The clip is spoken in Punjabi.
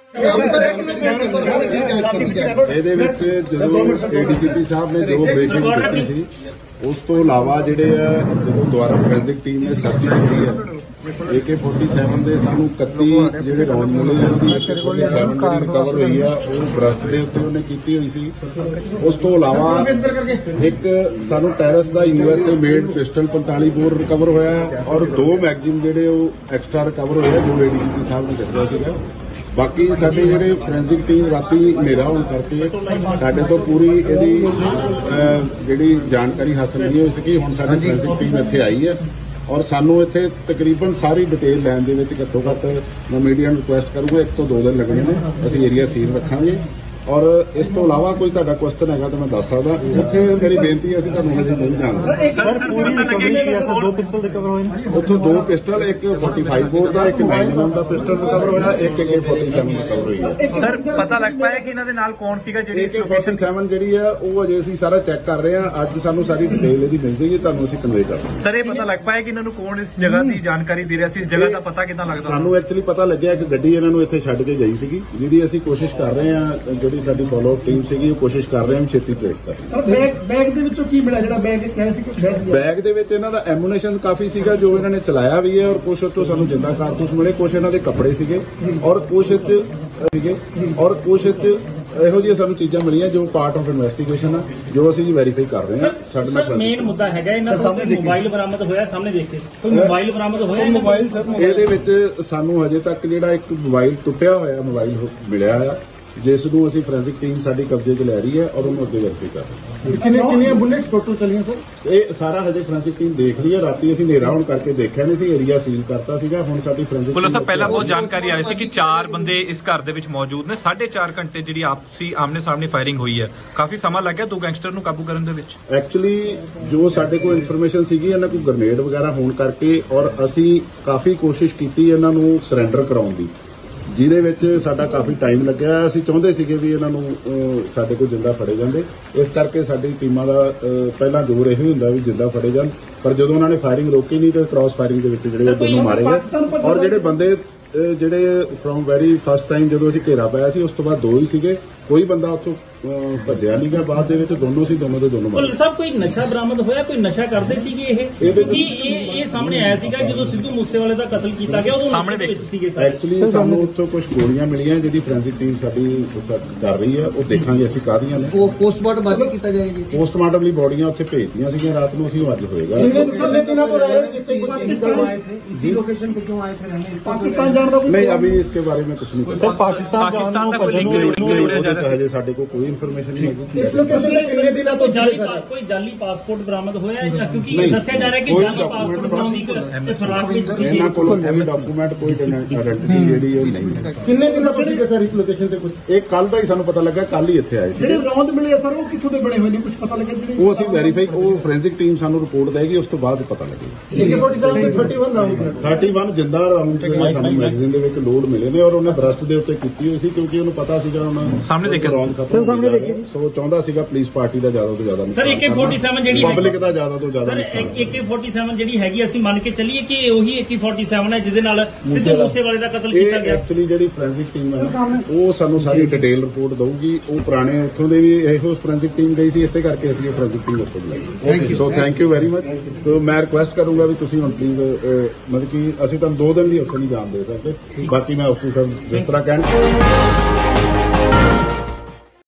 ਇਹਦੇ ਵਿੱਚ ਜਦੋਂ ADGP ਸਾਹਿਬ ਨੇ ਜੋ ਬਰੀਫਿੰਗ ਦਿੱਤੀ ਸੀ ਉਸ ਤੋਂ ਇਲਾਵਾ ਜਿਹੜੇ ਆ ਜਦੋਂ ਦੁਆਰਾ ਫੋਰੈਂਸਿਕ ਟੀਮ ਨੇ ਸਰਚ ਕੀਤੀ ਹੈ AK-47 ਦੇ ਸਾਨੂੰ 31 ਜਿਹੜੇ ਰੌਂਦ ਮਿਲੇ ਆ ਉਹਦੀ AK-47 ਜਿਹੜੀ ਰਿਕਵਰ ਹੋਈ ਆ ਉਹ ਬ੍ਰਸਟ ਦੇ ਉੱਤੇ ਉਹਨੇ ਕੀਤੀ ਹੋਈ ਸੀ। ਉਸ ਤੋਂ ਇਲਾਵਾ ਇੱਕ ਸਾਨੂੰ ਟੈਰਸ ਦਾ USA made pistol 45 bore recover ਹੋਇਆ ਔਰ 2 ਮੈਗਜ਼ੀਨ ਜਿਹੜੇ ਉਹ ਐਕਸਟਰਾ ਰਿਕਵਰ ਹੋਇਆ ਜੋ ADGP ਸਾਹਿਬ ਨੇ ਦੱਸਿਆ ਸੀਗਾ। ਬਾਕੀ ਸਾਡੇ ਜਿਹੜੇ ਫੋਰੈਂਸਿਕ ਟੀਮ ਰਾਤੀ ਹਨੇਰਾ ਹੋਣ ਕਰਕੇ ਸਾਡੇ ਤੋਂ ਪੂਰੀ ਇਹਦੀ ਜਿਹੜੀ ਜਾਣਕਾਰੀ ਹਾਸਲ ਨਹੀਂ ਹੋਈ ਸੀ। ਹੁਣ ਸਾਡੀ ਫੋਰੈਂਸਿਕ ਟੀਮ ਇੱਥੇ ਆਈ ਹੈ ਔਰ ਸਾਨੂੰ ਇੱਥੇ ਤਕਰੀਬਨ ਸਾਰੀ ਡਿਟੇਲ ਲੈਣ ਦੇ ਵਿੱਚ ਘੱਟੋ ਘੱਟ ਮੈਂ ਮੀਡੀਆ ਨੂੰ ਰਿਕੁਐਸਟ ਕਰੂੰਗਾ 1 ਤੋਂ 2 ਦਿਨ ਲੱਗਣੇ ਨੇ। ਅਸੀਂ ਏਰੀਆ ਸੀਲ ਰੱਖਾਂਗੇ ਔਰ ਇਸ ਤੋਂ ਇਲਾਵਾ ਕੋਈ ਤੁਹਾਡਾ ਕੁਐਸਚਨ ਹੈਗਾ ਤਾਂ ਮੈਂ ਦੱਸ ਸਕਦਾ। ਉੱਥੇ ਮੇਰੀ ਬੇਨਤੀ ਹੈ ਅਸੀਂ ਤੁਹਾਨੂੰ ਹਜੇ ਨਹੀਂ ਜਾਣਦੇ। ਸਰ ਪੂਰੀ ਰਿਕਵਰੀ ਕੀ ਹੈ ਸਰ? 2 ਪਿਸਟਲ ਰਿਕਵਰ ਹੋਏ ਨੇ ਉੱਥੋਂ 2 ਪਿਸਟਲ, ਇੱਕ 45 ਬੋਰ ਦਾ, ਇੱਕ 9mm ਦਾ ਪਿਸਟਲ ਰਿਕਵਰ ਹੋਇਆ, ਇੱਕ AK-47 ਰਿਕਵਰ ਹੋਈ ਹੈ। ਸਰ ਪਤਾ ਲੱਗ ਪਾਇਆ ਕਿ ਇਹਨਾਂ ਦੇ ਨਾਲ ਕੌਣ ਸੀਗਾ? ਜਿਹੜੀ AK-47 ਜਿਹੜੀ ਆ ਉਹ ਅਜੇ ਅਸੀਂ ਸਾਰਾ ਚੈੱਕ ਕਰ ਰਹੇ ਹਾਂ। ਅੱਜ ਸਾਨੂੰ ਸਾਰੀ ਡਿਟੇਲ ਇਹਦੀ ਮਿਲ ਜਾਏਗੀ, ਤੁਹਾਨੂੰ ਅਸੀਂ ਕਨਵੇ ਕਰਾਂਗੇ। ਸਰ ਇਹ ਪਤਾ ਲੱਗ ਪਾਇਆ ਕਿ ਇਹਨਾਂ ਨੂੰ ਕੌਣ ਇਸ ਜਗ੍ਹਾ ਦੀ ਜਾਣਕਾਰੀ ਦੇ ਰਿਹਾ ਸੀ? ਇਸ ਜਗ੍ਹਾ ਦਾ ਪਤਾ ਕਿੱਦਾਂ ਲੱਗਦਾ? ਸਾਨੂੰ ਐਕਚੁਅਲੀ ਪਤਾ ਲੱਗਿਆ ਕਿ ਗੱਡੀ ਇਹਨਾਂ ਨੂੰ ਇੱਥੇ ਛੱਡ ਕੇ ਗਈ ਸੀਗੀ, ਜਿਹਦੀ ਅਸੀਂ ਕੋਸ਼ਿਸ਼ ਕਰ ਰਹੇ ਹਾਂ, ਜਿਹੜੀ ਸਾਡੀ ਫੋਲੋ ਅਪ ਟੀਮ ਸੀਗੀ ਉਹ ਕੋਸ਼ਿਸ਼ ਕਰ ਰਹੇ ਹਾਂ ਛੇਤੀ ਟ੍ਰੇਸ ਕਰਨ। ਸਰ ਬੈਗ ਦੇ ਵਿੱਚੋਂ ਕੀ ਮਿਲਿਆ? ਜਿਹੜਾ ਬੈਗ ਕਿਹਾ ਸੀ ਕਿ ਬੈਗ ਦੇ ਵਿੱਚ ਇਹਨਾਂ ਦਾ ਐਮੂਨੇਸ਼ਨ ਕਾਫੀ ਸੀਗਾ ਜੋ ਇਹਨਾਂ ਨੇ ਚਲਾਇਆ ਵੀ ਹੈ ਔਰ ਕੁਛ ਉੱਥੋਂ ਸਾਨੂੰ ਜਿੰਦਾ ਕਾਰਤੂਸ ਮਿਲੇ, ਕੁਛ ਇਹਨਾਂ ਦੇ ਕੱਪੜੇ ਸੀਗੇ ਔਰ ਕੁਛ ਇਹੋ ਜਿਹੀਆਂ ਸਾਨੂੰ ਚੀਜ਼ਾਂ ਮਿਲੀਆਂ ਜੋ ਪਾਰਟ ਆਫ ਇਨਵੈਸਟੀਗੇਸ਼ਨ ਆ, ਜੋ ਅਸੀਂ ਵੈਰੀਫਾਈ ਕਰ ਰਹੇ ਹਾਂ। ਸਾਡੇ ਨਾਲ ਮੇਨ ਮੁੱਦਾ ਹੈਗਾ ਇਹਨਾਂ ਦਾ ਮੋਬਾਈਲ ਬਰਾਮਦ ਹੋਇਆ ਸਾਹਮਣੇ ਦੇਖ ਕੇ। ਕੋਈ ਮੋਬਾਈਲ ਬਰਾਮਦ ਹੋਇਆ? ਮੋਬਾਈਲ ਸਰ ਇਹਦੇ ਵਿੱਚ ਸਾਨੂੰ ਹਜੇ ਤੱਕ ਜਿਹੜਾ ਇੱਕ ਮੋਬਾਈਲ ਟੁੱਟਿਆ ਹੋਇਆ ਮੋਬਾਈਲ ਮਿਲਿਆ ਆ, ਜਿਸ ਨੂੰ ਅਸੀਂ ਫੋਰੈਂਸਿਕ ਟੀਮ ਸਾਡੀ ਕਬਜ਼ੇ 'ਚ ਲੈ ਰਹੀ ਹੈ ਔਰ ਉਹਨੂੰ ਅੱਗੇ ਵੈਰੀਫਾਈ ਕਰ ਰਹੇ ਹਾਂ। ਕਿੰਨੀਆਂ ਬੁਲੇਟਸ ਟੋਟਲ ਚੱਲੀਆਂ ਸਰ? ਇਹ ਸਾਰਾ ਹਜੇ ਫੋਰੈਂਸਿਕ ਟੀਮ ਦੇਖ ਰਹੀ ਹੈ। ਰਾਤੀ ਅਸੀਂ ਹਨੇਰਾ ਹੋਣ ਕਰਕੇ ਦੇਖਿਆ ਨਹੀਂ ਸੀ, ਏਰੀਆ ਸੀਲ ਕਰਤਾ ਸੀਗਾ। ਹੁਣ ਸਾਡੀ ਫੋਰੈਂਸਿਕ ਪੁਲਿਸ ਸਾਹਿਬ ਪਹਿਲਾਂ ਬਹੁਤ ਜਾਣਕਾਰੀ ਆਈ ਸੀ ਕਿ 4 ਬੰਦੇ ਇਸ ਘਰ ਦੇ ਵਿੱਚ ਮੌਜੂਦ ਨੇ। 4.5 ਘੰਟੇ ਜਿਹੜੀ ਆਪਸੀ ਆਮਨੇ ਸਾਹਮਣੇ ਫਾਇਰਿੰਗ ਹੋਈ ਹੈ, ਕਾਫੀ ਸਮਾਂ ਲੱਗਿਆ 2 ਗੈਂਗਸਟਰ ਨੂੰ ਕਾਬੂ ਕਰਨ ਦੇ ਵਿੱਚ। ਐਕਚੁਅਲੀ ਜੋ ਸਾਡੇ ਕੋਲ ਇਨਫੋਰਮੇਸ਼ਨ ਸੀਗੀ ਇਹਨਾਂ ਕੋਲ ਗ੍ਰਨੇਡ ਵਗੈਰਾ ਹੋਣ ਕਰਕੇ ਔਰ ਅਸੀਂ ਕਾਫੀ ਕੋਸ਼ਿਸ਼ ਕੀਤੀ ਇਹਨਾਂ ਨੂੰ ਸਰੈਂਡਰ ਕਰਾਉਣ ਦੀ, ਜਿਹਦੇ ਵਿੱਚ ਸਾਡਾ ਕਾਫੀ ਟਾਈਮ ਲੱਗਿਆ। ਅਸੀਂ ਚਾਹੁੰਦੇ ਸੀਗੇ ਵੀ ਇਹਨਾਂ ਨੂੰ ਸਾਡੇ ਕੋਲ ਜਿੰਦਾ ਫੜੇ ਜਾਂਦੇ, ਇਸ ਕਰਕੇ ਸਾਡੀ ਟੀਮਾਂ ਦਾ ਪਹਿਲਾਂ ਜ਼ੋਰ ਇਹੋ ਹੀ ਹੁੰਦਾ ਵੀ ਜਿੰਦਾ ਫੜੇ ਜਾਣ। ਪਰ ਜਦੋਂ ਉਹਨਾਂ ਨੇ ਫਾਇਰਿੰਗ ਰੋਕੀ ਨਹੀਂ ਤੇ ਕ੍ਰਾਸ ਫਾਇਰਿੰਗ ਦੇ ਵਿੱਚ ਜਿਹੜੇ ਦੋਨੋਂ ਮਾਰੇ ਗਏ ਔਰ ਜਿਹੜੇ ਬੰਦੇ ਜਿਹੜੇ ਫਰੋਮ ਵੈਰੀ ਫਸਟ ਟਾਈਮ ਜਦੋਂ ਅਸੀਂ ਘੇਰਾ ਪਾਇਆ ਸੀ ਉਸ ਤੋਂ ਬਾਅਦ 2 ਹੀ ਸੀਗੇ, ਕੋਈ ਬੰਦਾ ਉੱਥੋਂ ਭੱਜਿਆ ਨਹੀਂ ਗਿਆ। ਬਾਅਦ ਦੇ ਵਿੱਚ ਦੋਨੋਂ ਸੀ, ਦੋਨੋਂ ਦੇ ਦੋਨੋਂ ਮਾਰੇ। ਸਭ ਕੋਈ ਨਸ਼ਾ ਬਰਾਮਦ ਹੋਇਆ? ਕੋਈ ਨਸ਼ਾ ਕਰਦੇ ਸੀਗੇ ਇਹ? ਕਿਉਂਕਿ ਇਹ ਸਾਹਮਣੇ ਆਇਆ ਸੀਗਾ ਜਦੋਂ ਸਿੱਧੂ ਮੂਸੇਵਾਲੇ ਦਾ ਕਤਲ ਕੀਤਾ ਗਿਆ ਉਦੋਂ ਸਾਹਮਣੇ ਵਿੱਚ ਸੀਗੇ ਸਰ। ਐਕਚੁਅਲੀ ਸਾਨੂੰ ਉੱਥੋਂ ਕੁਝ ਗੋਲੀਆਂ ਮਿਲੀਆਂ ਜਿਹੜੀ ਫੋਰੈਂਸਿਕ ਟੀਮ ਸਾਡੀ ਕਰ ਰਹੀ ਹੈ, ਉਹ ਦੇਖਾਂਗੇ ਅਸੀਂ ਕਾਹਦੀਆਂ ਨੇ। ਉਹ ਪੋਸਟਮਾਰਟਮ ਬਾਅਦ ਕੀਤਾ ਜਾਏਗਾ? ਪੋਸਟਮਾਰਟਮ ਲਈ ਬੋਡੀਆਂ ਉੱਥੇ ਭੇਜਤੀਆਂ ਸੀਗੀਆਂ ਰਾਤ ਨੂੰ, ਅਸੀਂ ਅੱਜ ਹੋਏਗਾ। पाकिस्तान जाने का नहीं, अभी इसके बारे में कुछ नहीं पता। सर पाकिस्तान का कोई लिंक हजे साडे को कोई इन्फॉर्मेशन नहीं है। इस लोकेशन पे कितने दिन तो कोई जाली पासपोर्ट बरामद होया है? क्योंकि दस्या जा रहा है कि जाली पासपोर्ट बनाने की फरार में ਇਹਨਾਂ ਕੋਲ ਕੋਈ ਡਾਕੂਮੈਂਟ ਕੋਈ ਆਇਡੈਂਟੀ ਜਿਹੜੀ ਉਹ ਨਹੀਂ ਹੈ। ਕਿੰਨੇ ਦਿਨ ਤੋਂ ਸੀਗੇ ਸਰ ਇਸ ਲੋਕੇਸ਼ਨ ਤੇ? ਕੁਝ ਇਹ ਕੱਲ ਦਾ ਹੀ ਸਾਨੂੰ ਪਤਾ ਲੱਗਾ, ਕੱਲ ਹੀ ਇੱਥੇ ਆਏ ਸੀ। ਜਿਹੜੇ ਰੌਂਦ ਮਿਲੇ ਆ ਸਰ ਉਹ ਕਿੱਥੋਂ ਦੇ ਬਣੇ ਹੋਏ ਨੇ? ਕੁਝ ਪਤਾ ਲੱਗਿਆ? ਜਿਹੜੇ ਉਹ ਅਸੀਂ ਵੈਰੀਫਾਈ, ਉਹ ਫੋਰੈਂਸਿਕ ਟੀਮ ਸਾਨੂੰ ਰਿਪੋਰਟ ਦੇਗੀ, ਉਸ ਤੋਂ ਬਾਅਦ ਪਤਾ ਲੱਗੇਗਾ। AK-47 ਦੇ 31 ਰਾਉਂਡ 31 ਜਿੰਦਾ ਰਾਉਂਡ ਸਾਨੂੰ ਮੈਗਜ਼ੀਨ ਦੇ ਵਿੱਚ ਲੋਡ ਮਿਲੇ ਨੇ ਔਰ ਉਹਨੇ ਬ੍ਰਸਟ ਦੇ ਉੱਤੇ ਕੀਤੀ ਹੋਈ ਸੀ ਕਿਉਂਕਿ ਉਹਨੂੰ ਪਤਾ ਸੀਗਾ ਉਹਨਾਂ ਸਾਹਮਣੇ ਦੇਖਿਆ ਸਾਹਮਣੇ ਦੇਖਿਆ ਸੋ ਚਾਹੁੰਦਾ ਸੀਗਾ ਪੁਲਿਸ ਪਾਰਟੀ ਦਾ ਜ਼ਿਆਦਾ ਤੋਂ ਜ਼ਿਆਦਾ ਸਰ AK-47 ਜਿਹੜੀ ਪਬਲਿਕ ਦਾ ਜ਼ਿਆਦਾ ਤੋਂ ਜ਼ਿਆਦਾ ਸਰ AK-47 ਜਿਹੜੀ ਹੈਗੀ ਅਸੀਂ ਮੰਨ ਕੇ ਚੱਲੀਏ ਕਿ ਉਹੀ AK-47 ਹੈ ਜਿਹਦੇ ਨਾਲ ਸਿੱਧੂ ਮੂਸੇਵਾਲੇ ਦਾ ਕਤਲ ਕੀਤਾ ਗਿਆ। ਐਕਚੁਅਲੀ ਜਿਹੜੀ ਫੋਰੈਂਸਿਕ ਟੀਮ ਹੈ ਉਹ ਸਾਨੂੰ ਸਾਰੀ ਡਿਟੇਲ ਰਿਪੋਰਟ ਦਊਗੀ। ਉਹ ਪੁਰਾਣੇ ਉੱਥੋਂ ਦੇ ਵੀ ਇਹੋ ਫੋਰੈਂਸਿਕ ਟੀਮ ਗਈ ਸੀ, ਇਸੇ ਕਰਕੇ ਅਸੀਂ ਫੋਰੈਂਸਿਕ ਟੀਮ ਉੱਥੋਂ ਬੁਲਾਈ। So thank you very much. So ਮੈਂ ਰਿਕੁਐਸਟ ਕਰੂੰਗਾ ਵੀ ਤੁਸੀਂ ਹੁਣ ਪਲੀਜ਼ ਮਤਲਬ ਕਿ ਅਸੀਂ ਤੁਹਾਨੂੰ 2 ਦਿਨ ਲਈ ਉੱਥੇ ਨਹੀਂ ਜਾਣ ਦੇ ਸਕਦੇ। ਬਾਕੀ ਮੈਂ ਅਫਸਰ ਸਾਹਿਬ ਜਿਸ ਤਰ੍ਹਾਂ ਕਹਿਣ